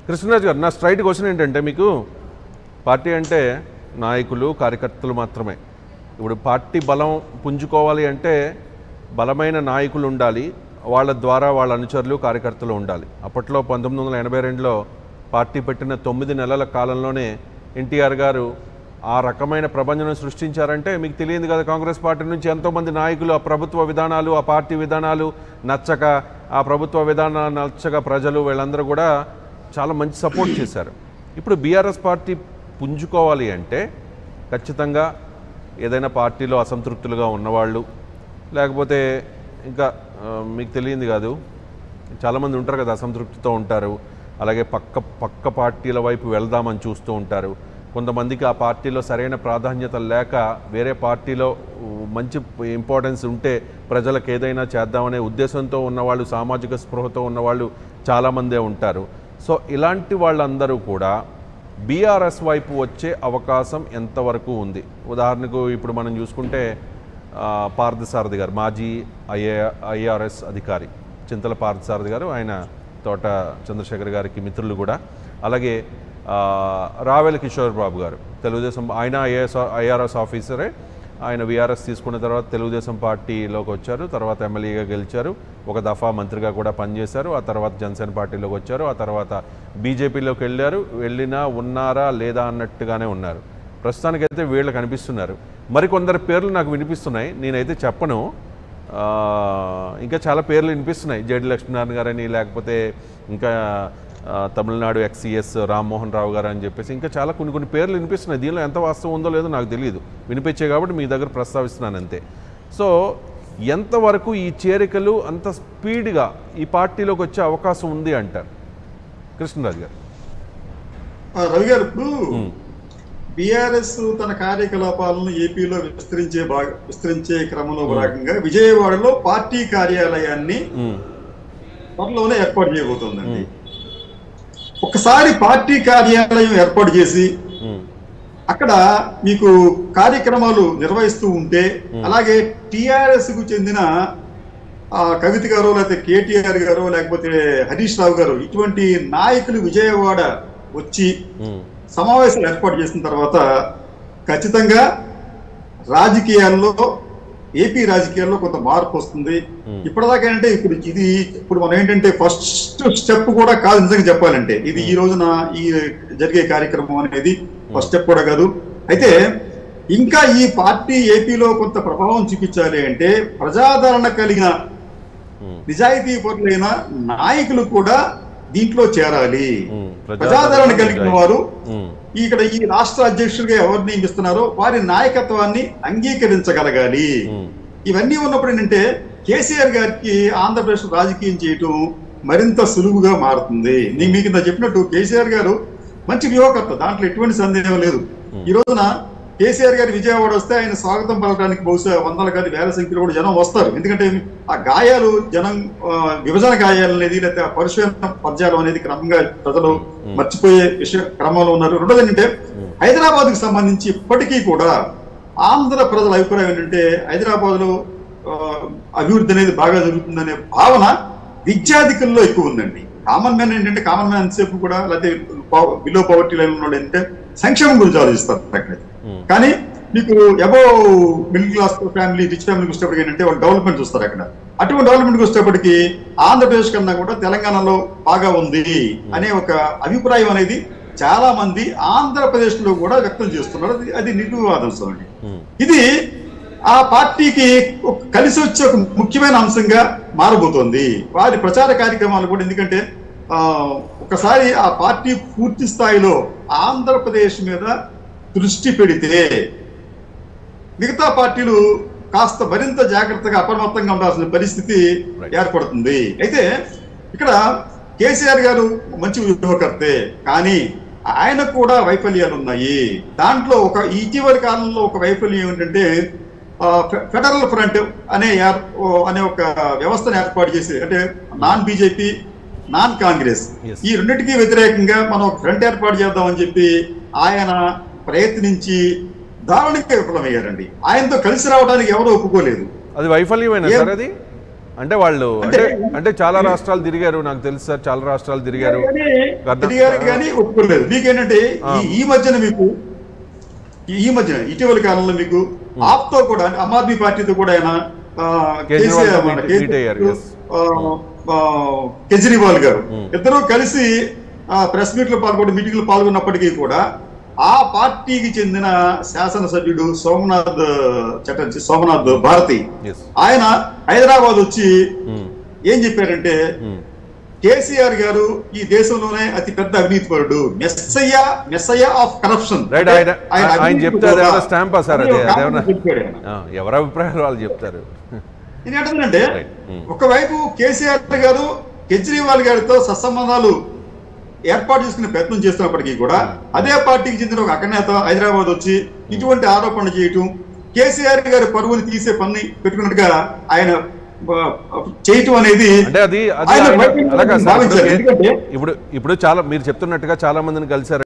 కృష్ణరాజు గారు, నా straight question ఏంటంటే, మీకు పార్టీ అంటే నాయకులు కార్యకర్తలు మాత్రమే. ఇప్పుడు పార్టీ బలం పుంజుకోవాలి అంటే బలమైన నాయకులు ఉండాలి, వాళ్ళ ద్వారా వాళ్ళ అనుచరులు కార్యకర్తలు ఉండాలి. అప్పట్లో 1982లో పార్టీ పెట్టిన 9 నెలల కాలంలోనే ఎన్టీఆర్ గారు ఆ రకమైన ప్రపంచం సృష్టించారంటే మీకు తెలియదు కదా. కాంగ్రెస్ పార్టీ నుంచి ఎంతోమంది నాయకులు ఆ ప్రభుత్వ విధానాలు, ఆ పార్టీ విధానాలు నచ్చక, ఆ ప్రభుత్వ విధానాలు నచ్చక ప్రజలు వీళ్ళందరూ కూడా చాలా మంచి సపోర్ట్ చేశారు. ఇప్పుడు బీఆర్ఎస్ పార్టీ పుంజుకోవాలి అంటే ఖచ్చితంగా ఏదైనా పార్టీలో అసంతృప్తులుగా ఉన్నవాళ్ళు, లేకపోతే ఇంకా మీకు తెలియంది కాదు, చాలామంది ఉంటారు కదా, అసంతృప్తితో ఉంటారు. అలాగే పక్క పార్టీల వైపు వెళ్దామని చూస్తూ ఉంటారు. కొంతమందికి ఆ పార్టీలో సరైన ప్రాధాన్యత లేక వేరే పార్టీలో మంచి ఇంపార్టెన్స్ ఉంటే ప్రజలకు ఏదైనా చేద్దామనే ఉద్దేశంతో ఉన్నవాళ్ళు, సామాజిక స్పృహతో ఉన్నవాళ్ళు చాలామందే ఉంటారు. సో ఇలాంటి వాళ్ళందరూ కూడా బీఆర్ఎస్ వైపు వచ్చే అవకాశం ఎంతవరకు ఉంది? ఉదాహరణకు ఇప్పుడు మనం చూసుకుంటే పార్థసారథి గారు, మాజీ ఐఆర్ఎస్ అధికారి చింతల పార్థసారథి గారు, ఆయన తోట చంద్రశేఖర్ గారికి మిత్రులు కూడా. అలాగే రావెల కిషోర్ బాబు గారు, తెలుగుదేశం, ఆయన ఐఆర్ఎస్ ఆఫీసరే. ఆయన వీఆర్ఎస్ తీసుకున్న తర్వాత తెలుగుదేశం పార్టీలోకి వచ్చారు, తర్వాత ఎమ్మెల్యేగా గెలిచారు, ఒక దఫా మంత్రిగా కూడా పనిచేశారు. ఆ తర్వాత జనసేన పార్టీలోకి వచ్చారు, ఆ తర్వాత బీజేపీలోకి వెళ్ళినా ఉన్నారా లేదా అన్నట్టుగానే ఉన్నారు. ప్రస్తుతానికైతే వీళ్ళు కనిపిస్తున్నారు. మరికొందరు పేర్లు నాకు వినిపిస్తున్నాయి, నేనైతే చెప్పను. ఇంకా చాలా పేర్లు వినిపిస్తున్నాయి, జేడి లక్ష్మీనారాయణ గారని, లేకపోతే ఇంకా తమిళనాడు ఎక్స్సీఎస్ రామ్మోహన్ రావు గారు అని చెప్పేసి ఇంకా చాలా కొన్ని పేర్లు వినిపిస్తున్నాయి. దీనిలో ఎంత వాస్తవం ఉందో లేదో నాకు తెలియదు, వినిపించే కాబట్టి మీ దగ్గర ప్రస్తావిస్తున్నాను అంతే. సో ఎంతవరకు ఈ చేరికలు అంత స్పీడ్గా ఈ పార్టీలోకి వచ్చే అవకాశం ఉంది అంటారు కృష్ణరాజు గారు? రవి గారు, ఇప్పుడు బీఆర్ఎస్ తన కార్యకలాపాలను ఏపీలో విస్తరించే క్రమంలో భాగంగా విజయవాడలో పార్టీ కార్యాలయాన్ని త్వరలోనే ఏర్పాటు చేయబోతోందండి. ఒకసారి పార్టీ కార్యాలయం ఏర్పాటు చేసి అక్కడ మీకు కార్యక్రమాలు నిర్వహిస్తూ ఉంటే, అలాగే టిఆర్ఎస్ కు చెందిన కవిత గారు, లేకపోతే కేటీఆర్ గారు, లేకపోతే హరీష్ రావు గారు, ఇటువంటి నాయకులు విజయవాడ వచ్చి సమావేశాలు ఏర్పాటు చేసిన తర్వాత ఖచ్చితంగా రాజకీయాల్లో, ఏపీ రాజకీయాల్లో కొంత మార్పు వస్తుంది. ఇప్పటిదాకా అంటే ఇప్పుడు మనం ఏంటంటే ఫస్ట్ స్టెప్ కూడా కాదు నిజంగా చెప్పాలంటే. ఇది ఈ రోజున ఈ జరిగే కార్యక్రమం అనేది ఫస్ట్ స్టెప్ కూడా కాదు. అయితే ఇంకా ఈ పార్టీ ఏపీలో కొంత ప్రభావం చూపించాలి అంటే ప్రజాదరణ కలిగిన నిజాయితీ పరులైన నాయకులు కూడా దీంట్లో చేరాలి. ప్రజాదరణ కలిగిన వారు ఇక్కడ ఈ రాష్ట్ర అధ్యక్షుడిగా ఎవరు నియమిస్తున్నారో వారి నాయకత్వాన్ని అంగీకరించగలగాలి. ఇవన్నీ ఉన్నప్పుడు ఏంటంటే కేసీఆర్ గారికి ఆంధ్రప్రదేశ్ రాజకీయం చేయటం మరింత సులువుగా మారుతుంది. నేను మీకు ఇంత చెప్పినట్టు కేసీఆర్ గారు మంచి వ్యూహకర్త, దాంట్లో ఎటువంటి సందేహం లేదు. ఈ రోజున కేసీఆర్ గారు విజయవాడ వస్తే ఆయన స్వాగతం పలకడానికి బహుశా వందల కాదు వేల సంఖ్యలో కూడా జనం వస్తారు. ఎందుకంటే ఆ గాయాలు జనం విభజన గాయాలు అనేది, లేకపోతే ఆ పరుషమైన పద్యాలు అనేది క్రమంగా ప్రజలు మర్చిపోయే విషయ క్రమంలో ఉన్నారు. రెండోది ఏంటంటే హైదరాబాద్ కు సంబంధించి ఇప్పటికీ కూడా ఆంధ్ర ప్రజల అభిప్రాయం ఏంటంటే హైదరాబాద్ లో అభివృద్ధి అనేది బాగా జరుగుతుందనే భావన విద్యాధికుల్లో ఎక్కువ ఉందండి. కామన్ మ్యాన్ ఏంటంటే కామన్ మ్యాన్ అంతసేపు కూడా, లేకపోతే బిలో పవర్టీ లైన్ ఉన్నాడు ఏంటంటే సంక్షేమం గురించి ఆలోచిస్తారు అక్కడైతే. కానీ మీకు above middle class family, rich ఫ్యామిలీకి వచ్చేటప్పటికి ఏంటంటే వాళ్ళు డెవలప్మెంట్ చూస్తారు అక్కడ. అటువంటి డెవలప్మెంట్కి వచ్చేటప్పటికి ఆంధ్రప్రదేశ్ కన్నా కూడా తెలంగాణలో బాగా ఉంది అనే ఒక అభిప్రాయం అనేది చాలా మంది ఆంధ్రప్రదేశ్ లో కూడా వ్యక్తం చేస్తున్నారు. అది నిర్వివాదాంశం అండి. ఇది ఆ పార్టీకి కలిసి వచ్చే ఒక ముఖ్యమైన అంశంగా మారబోతోంది వారి ప్రచార కార్యక్రమాలు కూడా. ఎందుకంటే ఒకసారి ఆ పార్టీ పూర్తి స్థాయిలో ఆంధ్రప్రదేశ్ మీద దృష్టి పెడితే మిగతా పార్టీలు కాస్త మరింత జాగ్రత్తగా అప్రమత్తంగా ఉండాల్సిన పరిస్థితి ఏర్పడుతుంది. అయితే ఇక్కడ కేసీఆర్ గారు మంచి వ్యూహకర్తే, కానీ ఆయన కూడా వైఫల్యాలు ఉన్నాయి. దాంట్లో ఇటీవలి కాలంలో ఒక వైఫల్యం ఏమిటంటే ఫెడరల్ ఫ్రంట్ అనే ఒక వ్యవస్థను ఏర్పాటు చేసి, అంటే నాన్ బీజేపీ నాన్ కాంగ్రెస్ ఈ రెండింటికి వ్యతిరేకంగా మనం ఒక ఫ్రంట్ ఏర్పాటు చేద్దామని చెప్పి ఆయన ప్రయత్నించి దారుణంగా విఫలమయ్యారండి. ఆయనతో కలిసి రావడానికి ఎవరూ ఒప్పుకోలేదు. అది వైఫల్యమైనా సార్? అది అంటే వాళ్ళు అంటే చాలా రాష్ట్రాలు తిరిగారు, నాకు తెలుసు సార్, చాలా రాష్ట్రాలు తిరిగారు కానీ ఒప్పుకోలేదు. మీకేంటంటే ఈ మధ్యన ఇటీవల కాలంలో మీకు ఆప్తో కూడా ఆమ్ ఆద్మీ పార్టీతో కూడా ఆయన కేజ్రీవాల్ గారు ఇద్దరు కలిసి ప్రెస్ మీట్ లో మీటింగ్ లో పాల్గొన్నప్పటికీ కూడా ఆ పార్టీకి చెందిన శాసనసభ్యుడు సోమనాథ్ భారతి ఆయన హైదరాబాద్ వచ్చి ఏం చెప్పారంటే కేసీఆర్ గారు ఈ దేశంలోనే అతి పెద్ద అవినీతిపరుడు, మెస్సయ్య ఆఫ్ కరప్షన్. ఆయన చెప్తారు స్టాంపా సార్, ఎవరి అభిప్రాయాలు వాళ్ళు చెప్తారు. ఏంటంటే ఒకవైపు కేసీఆర్ గారు కేజ్రీవాల్ గారితో సత్సంబంధాలు ఏర్పాటు చేసుకునే ప్రయత్నం చేస్తున్నప్పటికీ కూడా అదే పార్టీకి చెందిన ఒక అగ్రనేత హైదరాబాద్ వచ్చి ఇటువంటి ఆరోపణలు చేయటం, కేసీఆర్ గారి పరువుని తీసే పని పెట్టుకున్నట్టుగా ఆయన చేయటం అనేది ఇప్పుడు చాలా మీరు చెప్తున్నట్టుగా చాలా మందిని కలిసారు.